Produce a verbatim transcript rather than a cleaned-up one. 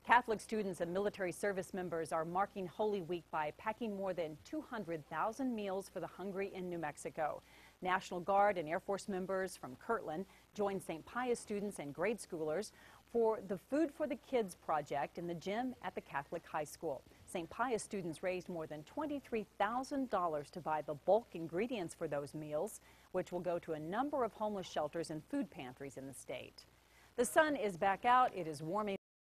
Catholic students and military service members are marking Holy Week by packing more than two hundred thousand meals for the hungry in New Mexico. National Guard and Air Force members from Kirtland joined Saint Pius students and grade schoolers for the Food for the Kids project in the gym at the Catholic High School. Saint Pius students raised more than twenty-three thousand dollars to buy the bulk ingredients for those meals, which will go to a number of homeless shelters and food pantries in the state. The sun is back out. It is warming